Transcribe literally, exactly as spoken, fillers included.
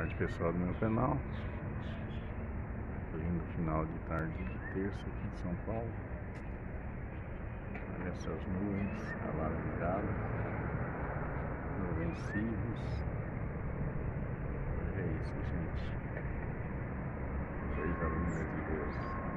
tarde, pessoal do meu canal. Lindo final de tarde de terça aqui em São Paulo. Olha essas nuvens alaranjadas, nuvens cirros. Olha isso, gente. Coisa linda de Deus.